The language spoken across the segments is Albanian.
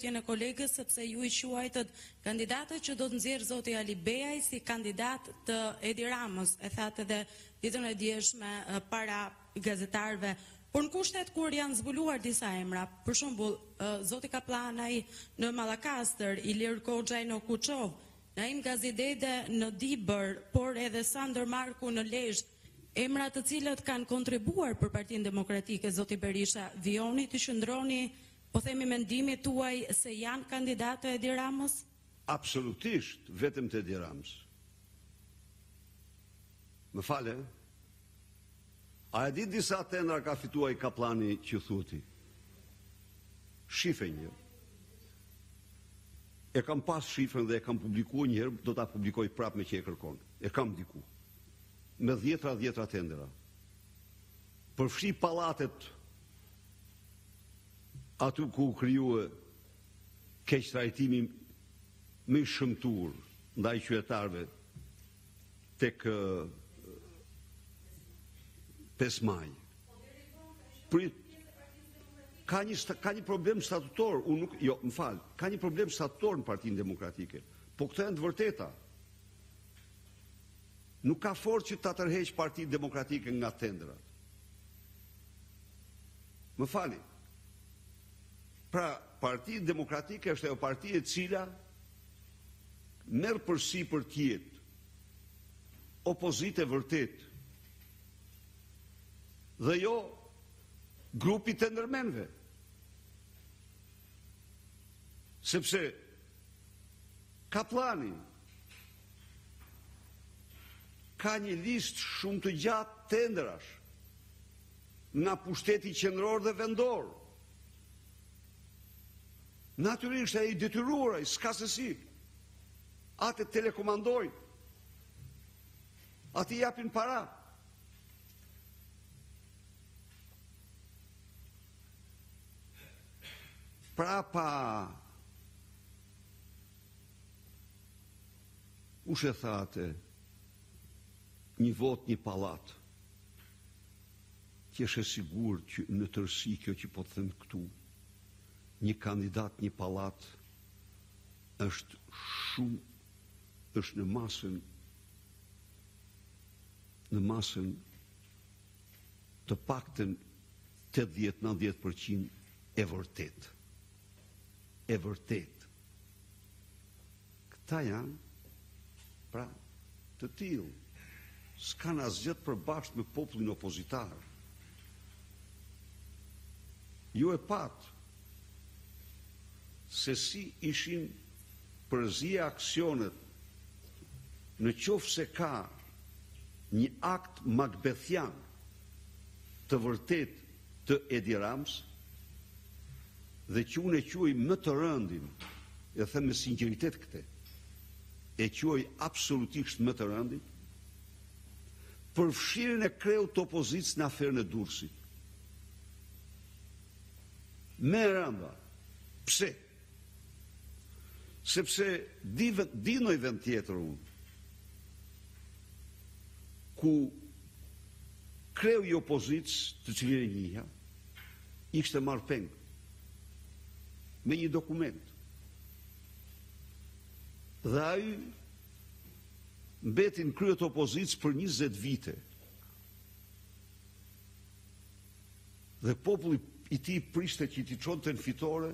pyetjen e kolegës, sepse ju I quajtët kandidatët që do të nxjerrë zoti Ali Beaj si kandidat të Edi Ramës, e thatë edhe ditën e djeshme para gazetarëve. Por në kushtet kur janë zbuluar disa emra, për shembull, zoti Kaplanaj në Mallakastër, Ilir Koxhaj në Kuçov, Naim Gazidede në Dibër, por edhe Sander Marku në Lezhë, emra të cilët kanë kontribuar për Partinë Demokratike, zoti Berisha, vijoni të qëndroni, po themi mendimit tuaj se janë kandidatë e Edi Ramës? Absolutisht, vetëm të Edi Ramës. Më fale, a e di disa tendra ka fituar I Kaplani që thuti? Shife një. E kam pas shifrën dhe e kam publikuar njëherë, do ta publikoj prapë me që e kërkon. E kam diku. Me dhjetra tendra. Përfshi pallatet aty ku krijuë keq trajtimi më I shëmtuar ndaj qytetarëve tek 5 maj. Ka një problem statutor, ka një problem statutor në Partinë Demokratike, po këto janë të vërteta. Nuk ka forcë që ta tërheq Partinë Demokratike nga tendrat. Më fali. Pra, Partia Demokratike është ajo parti e cila merr përsipër të jetë opozitë vërtet. Dhe jo grupi të ndërmenve. Sepse Kaplani ka një listë shumë të gjatë tendrash nga pushteti qendror dhe vendor. Natyrisht ai detyruar, s'ka se si. Atë telekomandojnë. Atë japin para. Prapa u thate një vot një pallat. Ti je sigur që në tërësi kjo që po të them këtu, një kandidat një pallat është shumë, është në masën të paktën 80-90% e vërtet. E vërtet. Këta janë, pra, të tillë. S'kan asgjë të përbashkët me popullin opozitar. Ju e pat se si ishin përzi aksionet në qoftë se ka një akt Macbethian të vërtet të Edi Ramës, dhe që unë e quaj më të rëndin, e them me sinceritet këte, e quaj absolutisht më të rëndin, përfshirjen e kreut të opozicës në aferën e Durrësit. Me rënda. Pse? Sepse di në vend tjetër unë, ku kreu I opozicës, të cilin e njihja, ishte marrë peng me një dokument. Dhe ai mbeti në krye të opozicës për 20 vite. Dhe populli I tij priste që I çonte në fitore,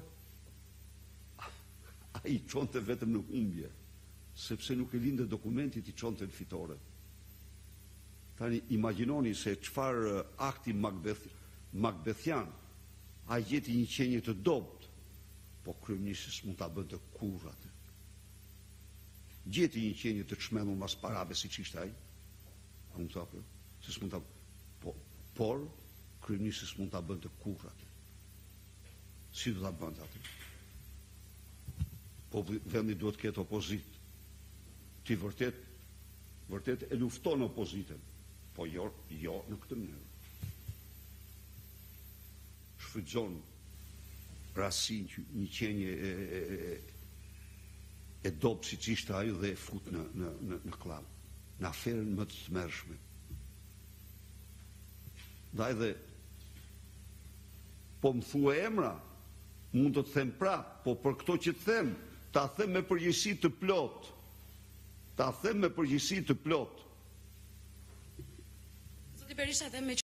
ai çonte vetëm në humbje, sepse nuk e lindë dokumenti I çonte në fitore. Tani imagjinoni se çfarë akti Macbethian, ai gjeti një qenje të dobët, po kryeministri s'mund ta bënte kurrë atë. Gjeti një qenje të çmendur mas parave siç ishte ai. Mund ta bëj, se s'mund ta, por kryeministri s'mund ta bënte kurrë atë. Si do ta bënte atë? Po vendi duhet të ketë opozitë. Ti vërtet e lufton opozitën, po jo në këtë mënyrë. Shfrytëzon rasin që një qenje e dobë si që ishte ajo dhe e fut në klam, në aferën më të tmerrshme. Ndaj dhe po më thua emra, mund të them prap, po për këto që të them, ta them me përgjegjësi të plot. Ta them me përgjegjësi të plot. Zoti Berisha, dhe me